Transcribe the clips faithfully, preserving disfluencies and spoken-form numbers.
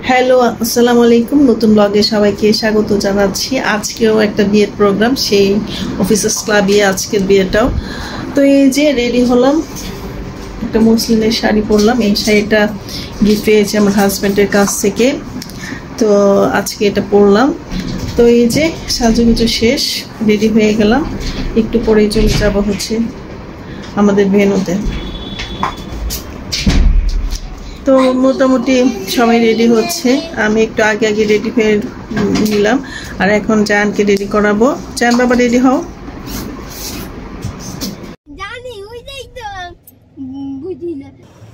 Hello, আসসালামু আলাইকুম। নতুন ব্লগে সবাইকে স্বাগত জানাচ্ছি। আজকেও একটা বিয়ের প্রোগ্রাম, সেই অফিসার্স ক্লাবে আজকের বিয়েটাও। তো এই যে রেডি হলাম, একটা মুসলিমের শাড়ি পরলাম। এই শাড়িটা গিফট পেয়েছি আমার হাজব্যান্ডের কাছ থেকে, তো আজকে এটা পরলাম। তো এই যে সাজুগুজু শেষ, রেডি হয়ে গেলাম। একটু পরেই চলে যাব হচ্ছে আমাদের ভেন্যুতে। তো মোটামুটি সবাই রেডি হচ্ছে, আমি একটু আগে আগে রেডি হয়ে নিলাম। আর এখন জায়ানকে রেডি করাবো। জায়ান বাবা রেডি হও। জানি ওইটাই তো বুঝি না।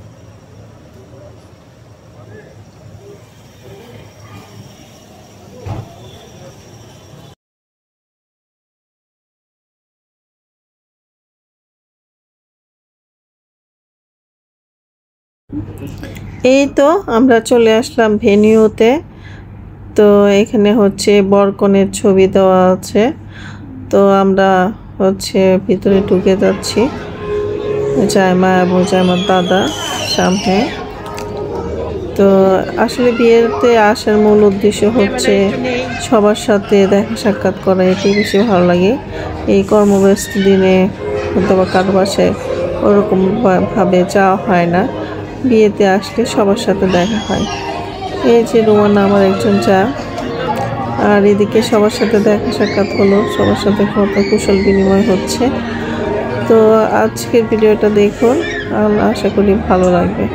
এই তো আমরা চলে আসলাম ভেন্যুতে। তো এখানে হচ্ছে বরকনের ছবি দেওয়া আছে। তো আমরা হচ্ছে ভিতরে ঢুকে যাচ্ছি। জায়মা এবং জায়মার দাদা সামনে। তো আসলে বিয়েতে আসার মূল উদ্দেশ্য হচ্ছে সবার সাথে দেখা সাক্ষাৎ করা, এটাই বেশি ভালো লাগে। এই কর্মব্যস্ত দিনে অথবা কারো বাসায় ওরকম ভাবে যাওয়া হয় না, বিয়েতে আসলে সবার সাথে দেখা হয়। এই যে রোমানা আমার একজন যা, আর এদিকে সবার সাথে দেখা সাক্ষাৎ হলো, সবার সাথে কত কুশল বিনিময় হচ্ছে। তো আজকের ভিডিওটা দেখুন, আশা করি ভালো লাগবে।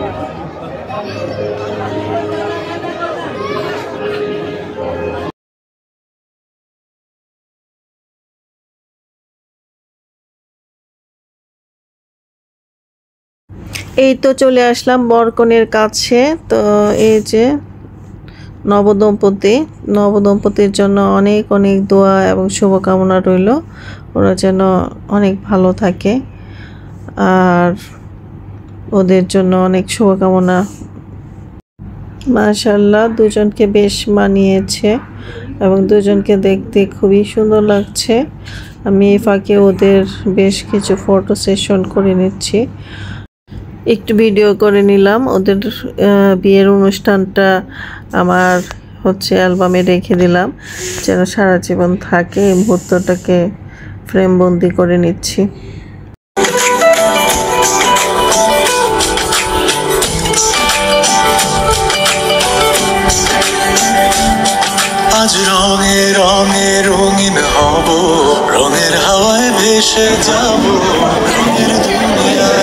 এই তো চলে আসলাম বরকনের কাছে। তো এই যে নবদম্পতি, নবদম্পতির জন্য অনেক অনেক দোয়া এবং শুভকামনা রইল, ওরা যেন অনেক ভালো থাকে। আর ওদের জন্য অনেক শুভকামনা। মাশাআল্লাহ, দুজনকে বেশ মানিয়েছে এবং দুজনকে দেখতে খুবই সুন্দর লাগছে। আমি এই ফাঁকে ওদের বেশ কিছু ফটো সেশন করে নিচ্ছি, একটু ভিডিও করে নিলাম। ওদের বিয়ের অনুষ্ঠানটা আমার হচ্ছে অ্যালবামে রেখে দিলাম, যেন সারা জীবন থাকে। এই মুহূর্তটাকে ফ্রেমবন্দি করে নিচ্ছি। আজ রঙে রঙে রঙিন হব, রঙের হাওয়ায় ভেসে যাব রঙের দুনিয়ায়।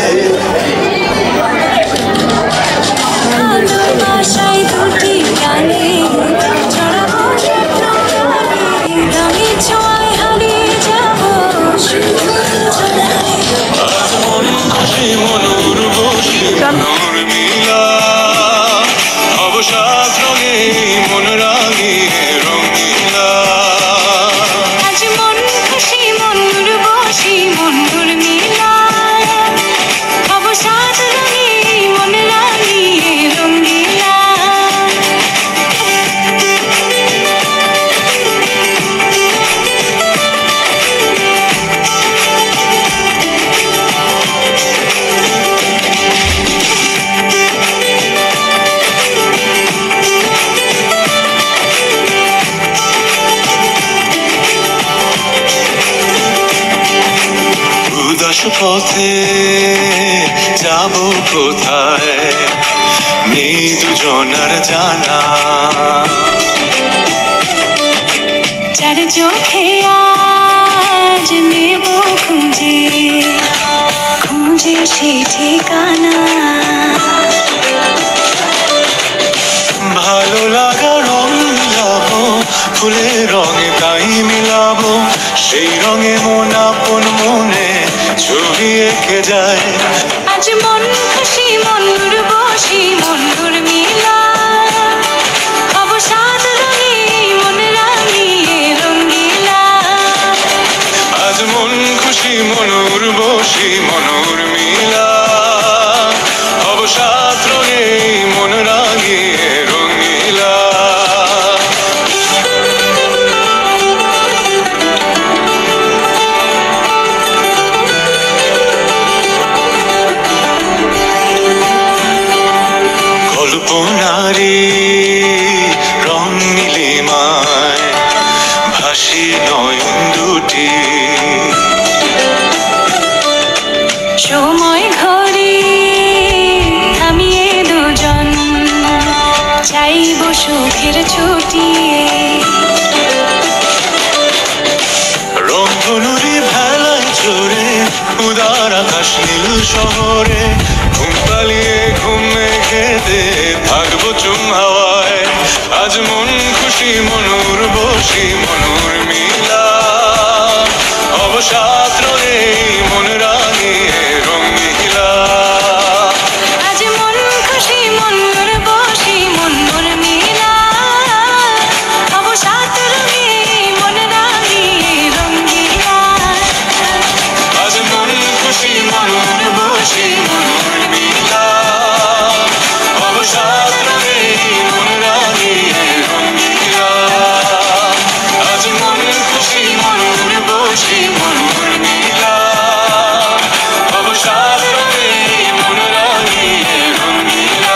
আজ মন খুশি মন উর্বশী মনোর মিলা, অবসাদ রঙে মন রাঙিয়ে রঙিলা। আজ মন খুশি মন উর্বশী মনোর মিলা, অবসাদ রঙে মন রাঙিয়ে রঙিলা। উদাস পথে যাব কোথায়, নেই দুজনার জানা। চার চোখে আজ নেব খুঁজে খুঁজে সেই ঠিকানা। ভালো লাগা রং মিলাবো, ফুলের রঙে তাই মিলাবো, সেই রঙে মন আপন মনে ছবি এঁকে যায়। আজ মন খুশি মন উর্বশী মনোর মিলা, অবসাদ রঙে মন রাঙিয়ে রঙিলা। আজ মন খুশি মন উর্বশী মনোর মিলা, অবসাদ রঙে মন রাঙিয়ে রঙিলা। সুখের ছুটি রংধনুরি ভেলায় চড়ে উদার আকাশ নীল শহরে ঘুম পালিয়ে ঘুম খেতে থাকবো চুম হাওয়ায় আজ মন খুশি মনুর বসি মনুর মিলা অবসাদ রয়ে মন রাঙিয়ে রঙিলা আজ মন খুশি মনুর বসি মনুর মিলা অবসাদ রঙে মন রাঙিয়ে রঙিলা আজ মন খুশি মনুর বসি মনুর মিলা অবসাদ রয়ে মন রাঙিয়ে রঙিলা আজ মন খুশি মনুর বসি মনুর মিলা অবসাদ রয়ে মন রাঙিয়ে রঙিলা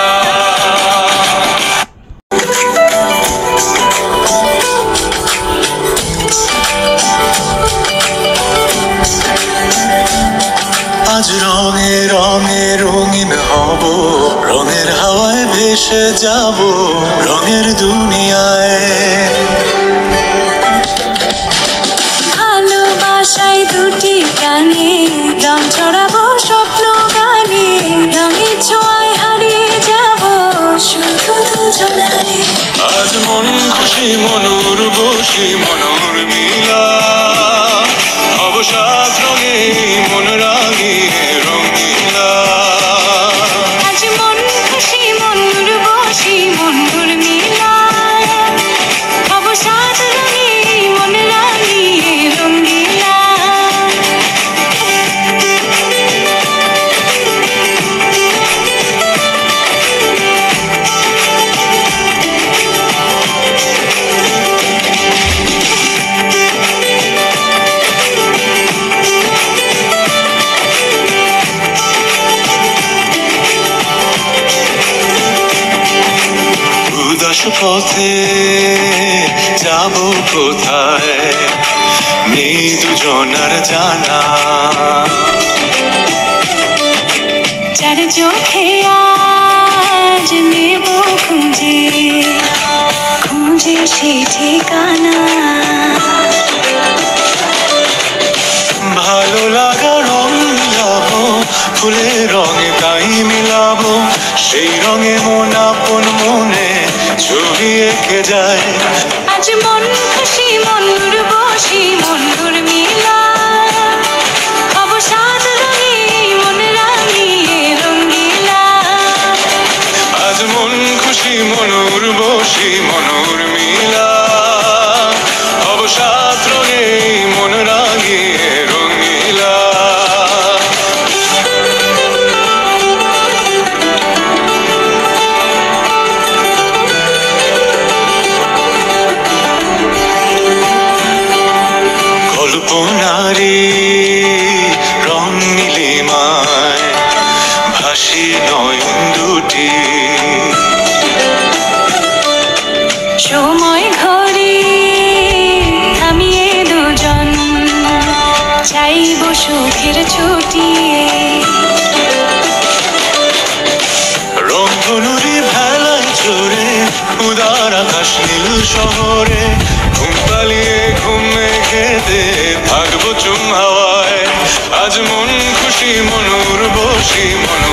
আজ রঙে রঙে রঙিন হব রঙের হাওয়ায় ভেসে যাব রঙের দুনিয়ায় ভালোবাসায় দুটি প্রাণে রং ছড়াবো স্বপ্ন গানে রঙের ছোঁয়ায় হারিয়ে যাব শুধু দুজনায় আজ মন খুশি মনুর বসি মনুর মিলা অবসাদ রঙে মন রাঙিয়ে রঙিলা আজ মন খুশি মনুর বসি মনুর মিলা অবসাদ রঙে মন রাঙিয়ে রঙিলা উদাস পথে যাব কোথায় নেই দুজনার জানা চার চোখে আজ নেব খুঁজে খুঁজে সে ঠিকানা ভালো লাগা রং মিলাবো ফুলের রঙে তাই মিলাবো সেই রঙে মন আপন মনে ছবি এঁকে যায় আজ মন খুশি মনুর বসি মনুর মিলা অবসাদ রঙে মন রাঙিয়ে রঙিলা আজ মন খুশি মনুর বসি মনুর মিলা অবসাদ রঙে মন রাঙিয়ে রঙিলা কল্পনারি রং নীলিমায় ভাসি নয়ন দুটি সময় ঘরে থামিয়ে দুজন চাইব সুখের ছুটি রংধনুরি ভেলায় চড়ে উদার আকাশ নীল শহরে ঘুম পালিয়ে ঘুম খেতে থাকবো চুম হাওয়ায় আজ মন খুশি মনুর বসি মন